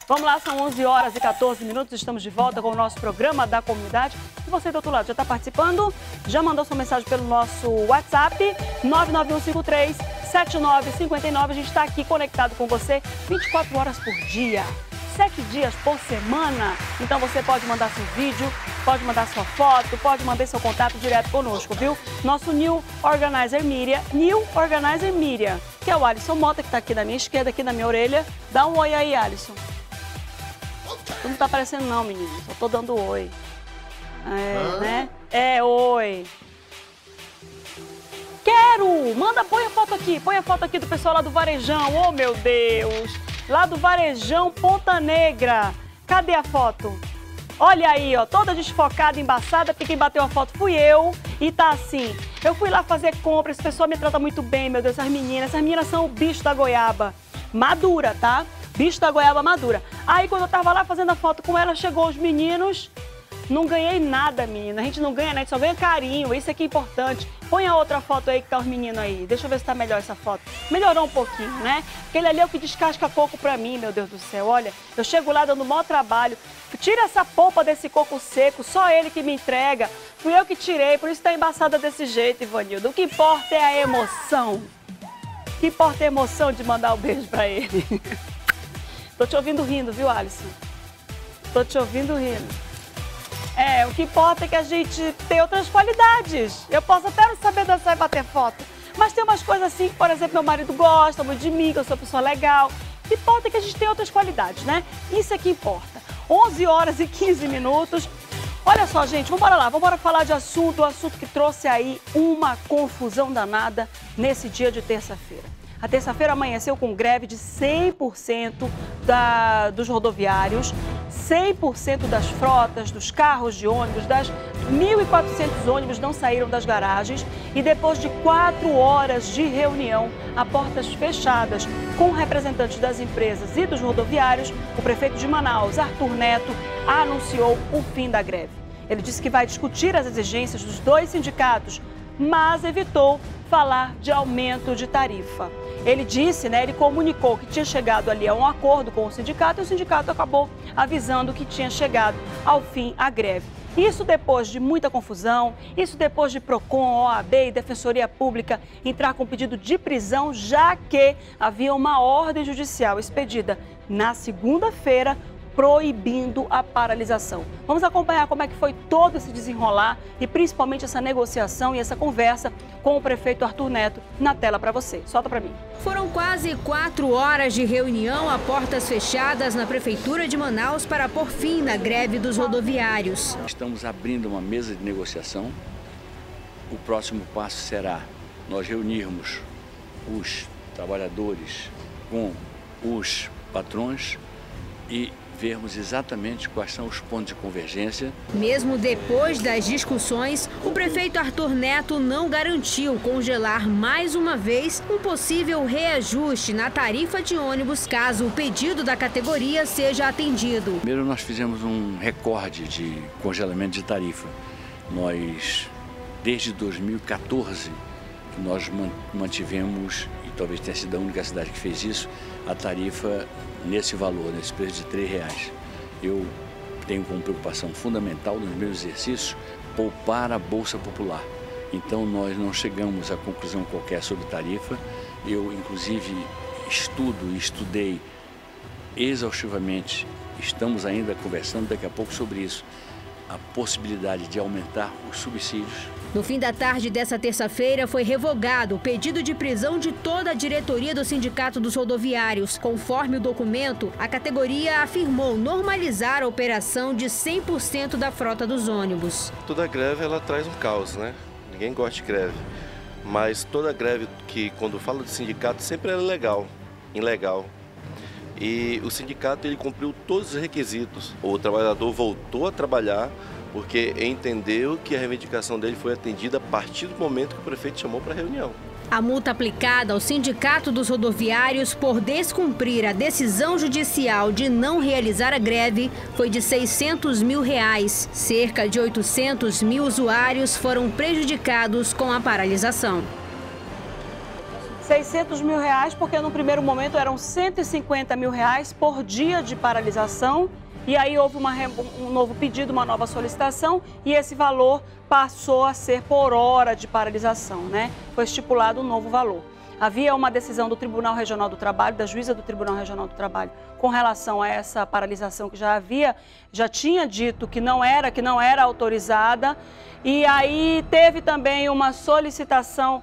Vamos lá, são 11 horas e 14 minutos, estamos de volta com o nosso programa da comunidade. E você do outro lado já está participando? Já mandou sua mensagem pelo nosso WhatsApp, 991537959. A gente está aqui conectado com você 24 horas por dia, 7 dias por semana. Então você pode mandar seu vídeo, pode mandar sua foto, pode mandar seu contato direto conosco, viu? Nosso New Organizer Media, que é o Alisson Mota, que está aqui na minha esquerda, aqui na minha orelha. Dá um oi aí, Alisson. Tu não tá aparecendo não, menino. Só tô dando oi. Né? Oi. Quero! Manda, põe a foto aqui do pessoal lá do Varejão. Oh, meu Deus! Lá do Varejão Ponta Negra. Cadê a foto? Olha aí, ó, toda desfocada, embaçada, porque quem bateu a foto fui eu. E tá assim, eu fui lá fazer compra, esse pessoal me trata muito bem, meu Deus, essas meninas são o bicho da goiaba. Madura, tá? Bicho da goiaba madura. Aí quando eu tava lá fazendo a foto com ela, chegou os meninos. Não ganhei nada, menina. A gente não ganha, né? A gente só ganha carinho. Isso aqui é importante. Põe a outra foto aí que tá os meninos aí. Deixa eu ver se tá melhor essa foto. Melhorou um pouquinho, né? Aquele ali é o que descasca coco pra mim, meu Deus do céu. Olha, eu chego lá dando o maior trabalho. Tira essa polpa desse coco seco. Só ele que me entrega. Fui eu que tirei, por isso tá embaçada desse jeito, Ivanildo. O que importa é a emoção. O que importa é a emoção de mandar um beijo pra ele. Tô te ouvindo rindo, viu, Alisson? Tô te ouvindo rindo. O que importa é que a gente tem outras qualidades. Eu posso até não saber dançar e bater foto, mas tem umas coisas assim, por exemplo, meu marido gosta muito de mim, que eu sou uma pessoa legal. O que importa é que a gente tem outras qualidades, né? Isso é que importa. 11 horas e 15 minutos. Olha só, gente, vamos lá, vamos falar de assunto, o assunto que trouxe aí uma confusão danada nesse dia de terça-feira. A terça-feira amanheceu com greve de 100% dos rodoviários, 100% das frotas, dos carros de ônibus, das 1.400 ônibus não saíram das garagens e depois de 4 horas de reunião a portas fechadas com representantes das empresas e dos rodoviários, o prefeito de Manaus, Arthur Neto, anunciou o fim da greve. Ele disse que vai discutir as exigências dos dois sindicatos, mas evitou falar de aumento de tarifa. Ele disse, né, ele comunicou que tinha chegado ali a um acordo com o sindicato e o sindicato acabou avisando que tinha chegado ao fim a greve. Isso depois de muita confusão, isso depois de PROCON, OAB e Defensoria Pública entrar com pedido de prisão, já que havia uma ordem judicial expedida na segunda-feira proibindo a paralisação. Vamos acompanhar como é que foi todo esse desenrolar e principalmente essa negociação e essa conversa com o prefeito Arthur Neto na tela para você. Solta para mim. Foram quase 4 horas de reunião a portas fechadas na Prefeitura de Manaus para pôr fim na greve dos rodoviários. Estamos abrindo uma mesa de negociação. O próximo passo será nós reunirmos os trabalhadores com os patrões e vermos exatamente quais são os pontos de convergência. Mesmo depois das discussões, o prefeito Arthur Neto não garantiu congelar mais uma vez um possível reajuste na tarifa de ônibus caso o pedido da categoria seja atendido. Primeiro nós fizemos um recorde de congelamento de tarifa. Nós, desde 2014, nós mantivemos, e talvez tenha sido a única cidade que fez isso, a tarifa nesse valor, nesse preço de R$ 3. Eu tenho como preocupação fundamental nos meus exercícios poupar a Bolsa Popular. Então nós não chegamos a conclusão qualquer sobre tarifa. Eu inclusive estudei exaustivamente, estamos ainda conversando daqui a pouco sobre isso, a possibilidade de aumentar os subsídios. No fim da tarde dessa terça-feira foi revogado o pedido de prisão de toda a diretoria do Sindicato dos Rodoviários. Conforme o documento, a categoria afirmou normalizar a operação de 100% da frota dos ônibus. Toda greve ela traz um caos, né? Ninguém gosta de greve. Mas toda greve que, quando fala de sindicato, sempre é ilegal. E o sindicato ele cumpriu todos os requisitos. O trabalhador voltou a trabalhar porque entendeu que a reivindicação dele foi atendida a partir do momento que o prefeito chamou para a reunião. A multa aplicada ao Sindicato dos Rodoviários por descumprir a decisão judicial de não realizar a greve foi de R$ 600 mil. Cerca de 800 mil usuários foram prejudicados com a paralisação. 600 mil reais, porque no primeiro momento eram 150 mil reais por dia de paralisação. E aí houve um novo pedido, uma nova solicitação, e esse valor passou a ser por hora de paralisação, né? Foi estipulado um novo valor. Havia uma decisão do Tribunal Regional do Trabalho, da juíza do Tribunal Regional do Trabalho, com relação a essa paralisação que já tinha dito que não era autorizada. E aí teve também uma solicitação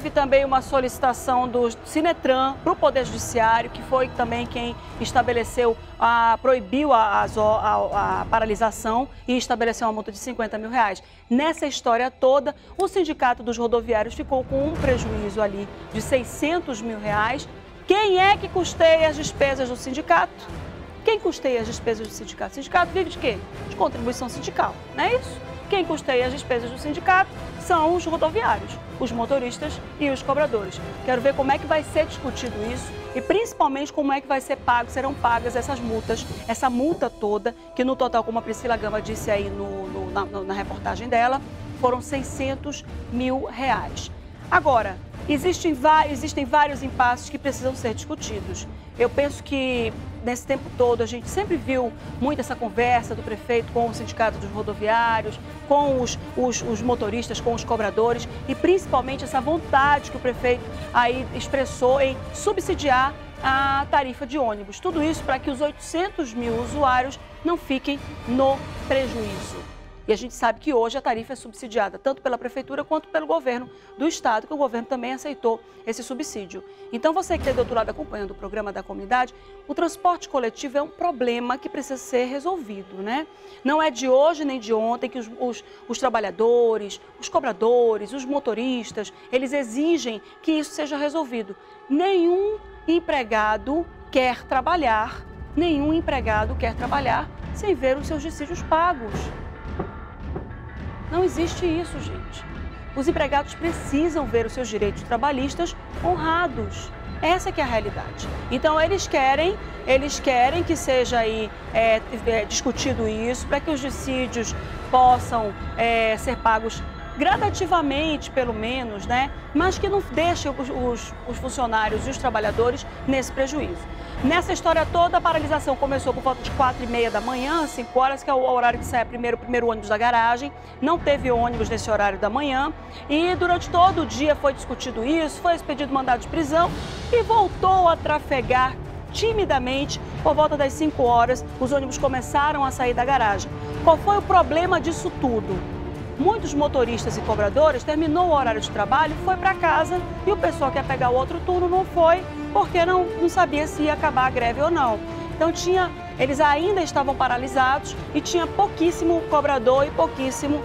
do Sinetran para o Poder Judiciário, que foi também quem estabeleceu, proibiu a paralisação e estabeleceu uma multa de 50 mil reais. Nessa história toda, o Sindicato dos Rodoviários ficou com um prejuízo ali de 600 mil reais. Quem é que custeia as despesas do sindicato? Quem custeia as despesas do sindicato? O sindicato vive de quê? De contribuição sindical, não é isso? Quem custeia as despesas do sindicato são os rodoviários, os motoristas e os cobradores. Quero ver como é que vai ser discutido isso e principalmente como é que serão pagas essas multas, essa multa toda, que no total, como a Priscila Gama disse aí na reportagem dela, foram 600 mil reais. Agora, existem vários impasses que precisam ser discutidos. Eu penso que nesse tempo todo a gente sempre viu muito essa conversa do prefeito com o Sindicato dos Rodoviários, com os motoristas, com os cobradores e principalmente essa vontade que o prefeito aí expressou em subsidiar a tarifa de ônibus. Tudo isso para que os 800 mil usuários não fiquem no prejuízo. E a gente sabe que hoje a tarifa é subsidiada tanto pela Prefeitura quanto pelo governo do Estado, que o governo também aceitou esse subsídio. Então você que está do outro lado acompanhando o programa da comunidade, o transporte coletivo é um problema que precisa ser resolvido, né? Não é de hoje nem de ontem que os trabalhadores, os cobradores, os motoristas, eles exigem que isso seja resolvido. Nenhum empregado quer trabalhar sem ver os seus dissídios pagos. Não existe isso, gente. Os empregados precisam ver os seus direitos trabalhistas honrados. Essa que é a realidade. Então, eles querem que seja aí discutido isso, para que os dissídios possam ser pagos gradativamente, pelo menos, né? Mas que não deixe os funcionários e os trabalhadores nesse prejuízo. Nessa história toda, a paralisação começou por volta de 4h30 da manhã, 5 horas, que é o horário que sai o primeiro ônibus da garagem. Não teve ônibus nesse horário da manhã. E durante todo o dia foi discutido isso, foi expedido mandado de prisão e voltou a trafegar timidamente. Por volta das 5 horas, os ônibus começaram a sair da garagem. Qual foi o problema disso tudo? Muitos motoristas e cobradores terminou o horário de trabalho, foi para casa e o pessoal que ia pegar o outro turno não foi porque não sabia se ia acabar a greve ou não. Então eles ainda estavam paralisados e tinha pouquíssimo cobrador e pouquíssimo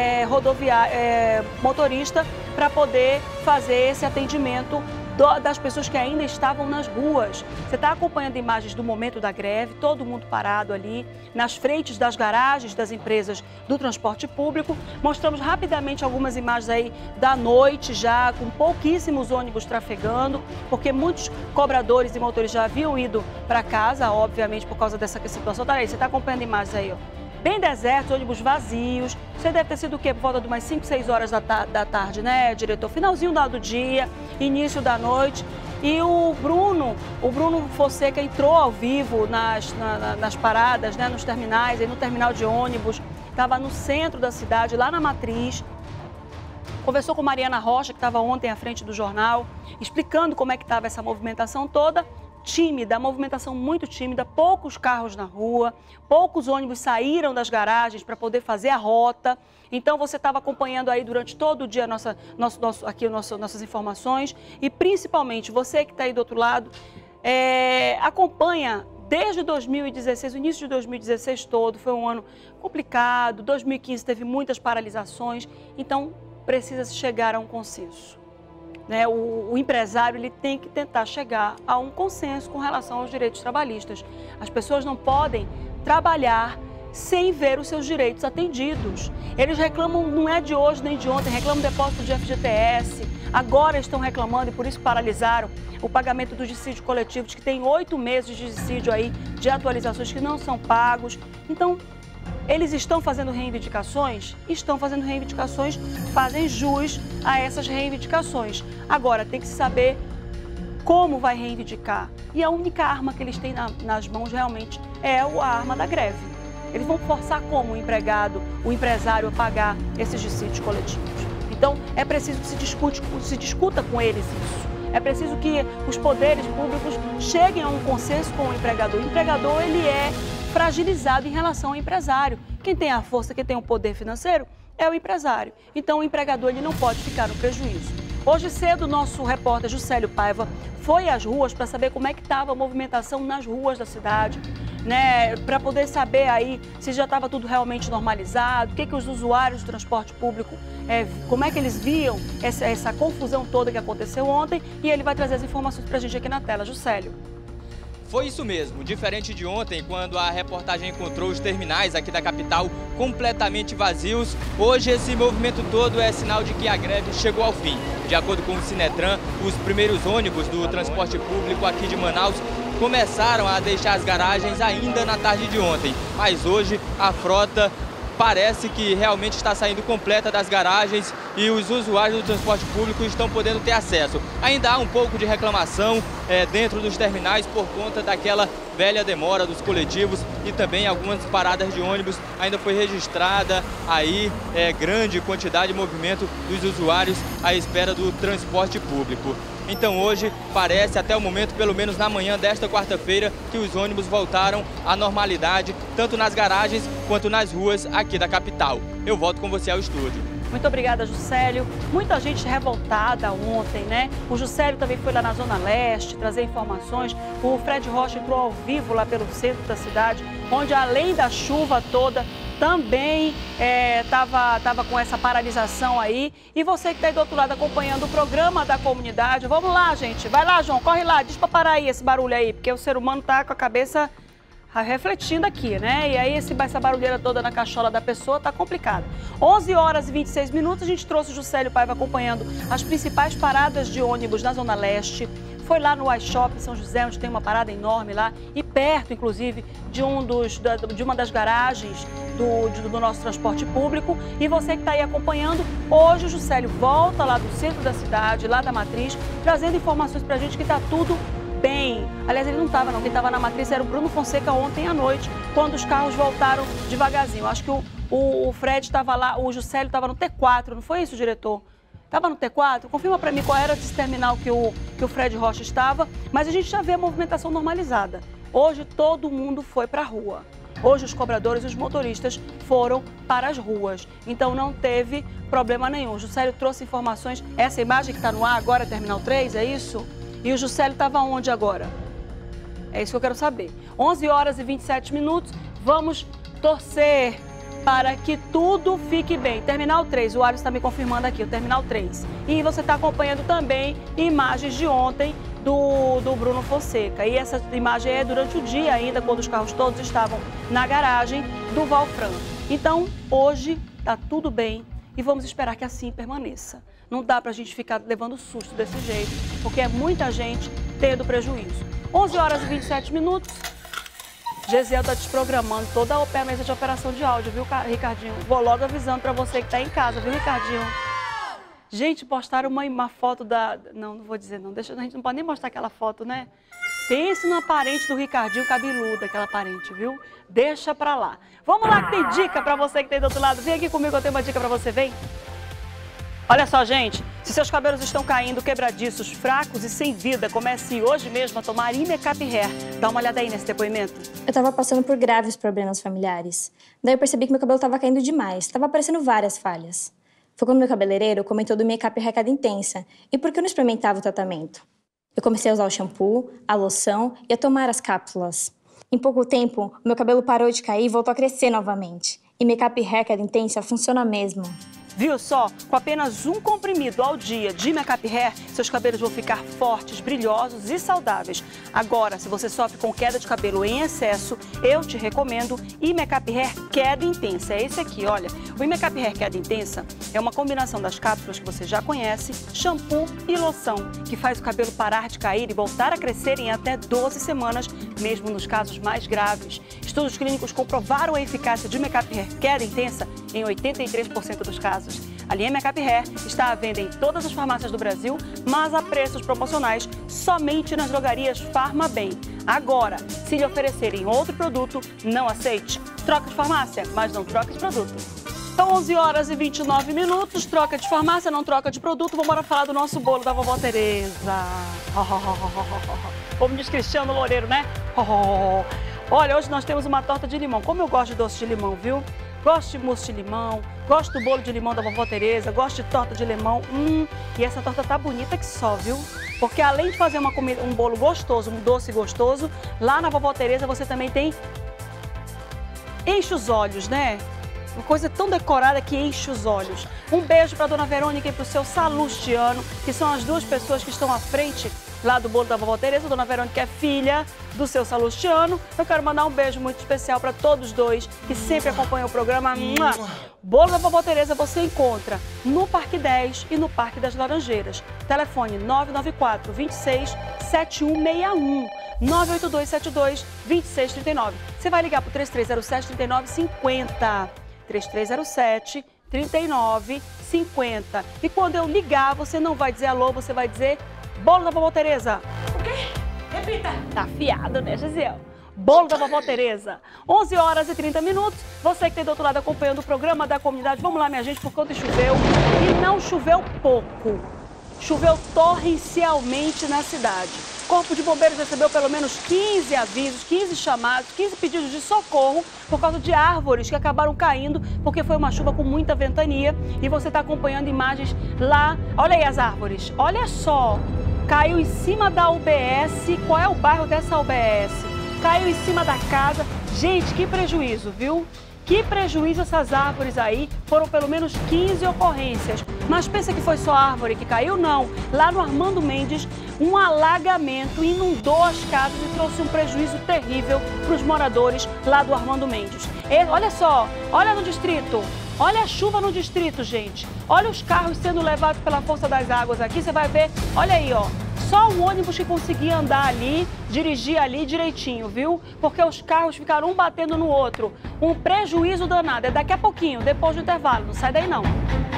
motorista para poder fazer esse atendimento das pessoas que ainda estavam nas ruas. Você está acompanhando imagens do momento da greve, todo mundo parado ali, nas frentes das garagens das empresas do transporte público. Mostramos rapidamente algumas imagens aí da noite já, com pouquíssimos ônibus trafegando, porque muitos cobradores e motores já haviam ido para casa, obviamente, por causa dessa situação. Tá aí, você está acompanhando imagens aí, ó. Bem desertos, ônibus vazios. Você deve ter sido o quê? Por volta de umas 5, 6 horas da tarde, né, diretor? Finalzinho do dia, início da noite. E o Bruno Fonseca entrou ao vivo nas paradas, né, nos terminais, aí no terminal de ônibus. Estava no centro da cidade, lá na Matriz. Conversou com Mariana Rocha, que estava ontem à frente do jornal, explicando como é que estava essa movimentação toda. Tímida, a movimentação muito tímida, poucos carros na rua, poucos ônibus saíram das garagens para poder fazer a rota. Então você estava acompanhando aí durante todo o dia nossas informações e principalmente você que está aí do outro lado, acompanha desde 2016, o início de 2016 todo, foi um ano complicado, 2015 teve muitas paralisações, então precisa chegar a um consenso. Né, o empresário ele tem que tentar chegar a um consenso com relação aos direitos trabalhistas. As pessoas não podem trabalhar sem ver os seus direitos atendidos. Eles reclamam, não é de hoje nem de ontem, reclamam depósito de FGTS, agora estão reclamando e por isso paralisaram o pagamento dos dissídios coletivos, que tem 8 meses de dissídio aí, de atualizações que não são pagos. Então, eles estão fazendo reivindicações? Estão fazendo reivindicações, fazem jus a essas reivindicações. Agora, tem que se saber Como vai reivindicar? E a única arma que eles têm nas mãos realmente é a arma da greve. Eles vão forçar como o empregado, o empresário a pagar esses dissídios coletivos. Então, é preciso que se discuta com eles isso. É preciso que os poderes públicos cheguem a um consenso com o empregador. O empregador, ele é fragilizado em relação ao empresário. Quem tem a força, quem tem o poder financeiro é o empresário. Então, o empregador, ele não pode ficar no prejuízo. Hoje cedo, o nosso repórter Juscelio Paiva foi às ruas para saber como é que estava a movimentação nas ruas da cidade, né, para poder saber aí se já estava tudo realmente normalizado, o que os usuários do transporte público, como é que eles viam essa confusão toda que aconteceu ontem, e ele vai trazer as informações para a gente aqui na tela. Juscelio. Foi isso mesmo, diferente de ontem, quando a reportagem encontrou os terminais aqui da capital completamente vazios. Hoje esse movimento todo é sinal de que a greve chegou ao fim. De acordo com o Sinetran, os primeiros ônibus do transporte público aqui de Manaus começaram a deixar as garagens ainda na tarde de ontem. Mas hoje a frota parece que realmente está saindo completa das garagens e os usuários do transporte público estão podendo ter acesso. Ainda há um pouco de reclamação dentro dos terminais por conta daquela velha demora dos coletivos, e também algumas paradas de ônibus ainda foi registrada aí grande quantidade de movimento dos usuários à espera do transporte público. Então hoje parece, até o momento, pelo menos na manhã desta quarta-feira, que os ônibus voltaram à normalidade, tanto nas garagens quanto nas ruas aqui da capital. Eu volto com você ao estúdio. Muito obrigada, Juscelio. Muita gente revoltada ontem, né? O Juscelio também foi lá na Zona Leste trazer informações. O Fred Rocha entrou ao vivo lá pelo centro da cidade, onde além da chuva toda, também estava com essa paralisação aí. E você que está aí do outro lado acompanhando o programa da comunidade, vamos lá, gente. Vai lá, João, corre lá, diz para parar aí esse barulho aí, porque o ser humano está com a cabeça refletindo aqui, né? E aí essa barulheira toda na cachola da pessoa tá complicada. 11 horas e 26 minutos, a gente trouxe o Juscelio Paiva acompanhando as principais paradas de ônibus na Zona Leste. Foi lá no iShop em São José, onde tem uma parada enorme lá, e perto, inclusive, de uma das garagens do nosso transporte público. E você que está aí acompanhando, hoje o Juscelio volta lá do centro da cidade, lá da Matriz, trazendo informações pra gente que tá tudo bem. Aliás, ele não estava não, quem estava na Matriz era o Bruno Fonseca ontem à noite, quando os carros voltaram devagarzinho. Acho que o Fred estava lá, o Juscelio estava no T4, não foi isso, diretor? Estava no T4? Confirma para mim qual era esse terminal que o Fred Rocha estava, mas a gente já vê a movimentação normalizada. Hoje todo mundo foi para a rua. Hoje os cobradores e os motoristas foram para as ruas, então não teve problema nenhum. O Juscelio trouxe informações, essa imagem que está no ar agora, Terminal 3, é isso? E o Juscelio estava onde agora? É isso que eu quero saber. 11 horas e 27 minutos, vamos torcer para que tudo fique bem. Terminal 3, o Alisson está me confirmando aqui, o Terminal 3. E você está acompanhando também imagens de ontem do Bruno Fonseca. E essa imagem é durante o dia ainda, quando os carros todos estavam na garagem do Valfran. Então, hoje está tudo bem e vamos esperar que assim permaneça. Não dá para a gente ficar levando susto desse jeito, porque é muita gente tendo prejuízo. 11 horas e 27 minutos. Gesiel está desprogramando toda a mesa de operação de áudio, viu, Ricardinho? Vou logo avisando para você que está em casa, viu, Ricardinho? Gente, postaram uma foto da... Não vou dizer não, a gente não pode nem mostrar aquela foto, né? Pense na parente do Ricardinho cabeludo, aquela parente, viu? Deixa pra lá. Vamos lá que tem dica pra você que tem do outro lado. Vem aqui comigo, eu tenho uma dica pra você, vem. Olha só, gente, se seus cabelos estão caindo, quebradiços, fracos e sem vida, comece hoje mesmo a tomar Imecap Hair. Dá uma olhada aí nesse depoimento. Eu tava passando por graves problemas familiares. Daí eu percebi que meu cabelo tava caindo demais, tava aparecendo várias falhas. Foi quando meu cabeleireiro comentou do Imecap Hair Queda Intensa e por que eu não experimentava o tratamento. Eu comecei a usar o shampoo, a loção e a tomar as cápsulas. Em pouco tempo, o meu cabelo parou de cair e voltou a crescer novamente. Imecap Hair Queda Intensa funciona mesmo. Viu só? Com apenas um comprimido ao dia de Imecap Hair, seus cabelos vão ficar fortes, brilhosos e saudáveis. Agora, se você sofre com queda de cabelo em excesso, eu te recomendo Imecap Hair Queda Intensa. É esse aqui, olha. O Imecap Hair Queda Intensa é uma combinação das cápsulas que você já conhece, shampoo e loção, que faz o cabelo parar de cair e voltar a crescer em até 12 semanas, mesmo nos casos mais graves. Estudos clínicos comprovaram a eficácia de Imecap Hair Queda Intensa em 83% dos casos. A linha Makeup Hair está à venda em todas as farmácias do Brasil, mas a preços promocionais somente nas drogarias Farmabem. Agora, se lhe oferecerem outro produto, não aceite. Troca de farmácia, mas não troca de produto. São 11 horas e 29 minutos, troca de farmácia, não troca de produto. Vamos embora falar do nosso bolo da vovó Tereza. Como diz Cristiano Loureiro, né? Olha, hoje nós temos uma torta de limão. Como eu gosto de doce de limão, viu? Gosto de mousse de limão, gosto do bolo de limão da vovó Tereza, gosto de torta de limão. E essa torta tá bonita que só, viu? Porque além de fazer um bolo gostoso, um doce gostoso, lá na vovó Tereza você também tem... Enche os olhos, né? Uma coisa tão decorada que enche os olhos. Um beijo para a dona Verônica e para o seu Salustiano, que são as duas pessoas que estão à frente lá do bolo da vovó Tereza. A dona Verônica é filha do seu Salustiano. Eu quero mandar um beijo muito especial para todos dois que sempre acompanham o programa. Bolo da vovó Tereza você encontra no Parque 10 e no Parque das Laranjeiras. Telefone 994 26 7161. 98272 2639. Você vai ligar para o 3307 3950. 3307 3950. E quando eu ligar, você não vai dizer alô, você vai dizer bolo da vovó Tereza. O quê? Repita. Tá afiado, né, Gisele? Bolo da vovó Tereza. 11 horas e 30 minutos. Você que tem do outro lado acompanhando o programa da comunidade, vamos lá, minha gente, por quanto choveu. E não choveu pouco. Choveu torrencialmente na cidade. O Corpo de Bombeiros recebeu pelo menos 15 avisos, 15 chamados, 15 pedidos de socorro por causa de árvores que acabaram caindo porque foi uma chuva com muita ventania. E você está acompanhando imagens lá. Olha aí as árvores. Olha só. Caiu em cima da UBS. Qual é o bairro dessa UBS? Caiu em cima da casa. Gente, que prejuízo, viu? Que prejuízo essas árvores aí, foram pelo menos 15 ocorrências. Mas pensa que foi só árvore que caiu? Não. Lá no Armando Mendes, um alagamento inundou as casas e trouxe um prejuízo terrível para os moradores lá do Armando Mendes. Olha só, olha no distrito, olha a chuva no distrito, gente. Olha os carros sendo levados pela força das águas aqui, você vai ver, olha aí, ó. Só o ônibus que conseguia andar ali, dirigir ali direitinho, viu? Porque os carros ficaram um batendo no outro. Um prejuízo danado. É daqui a pouquinho, depois do intervalo. Não sai daí, não.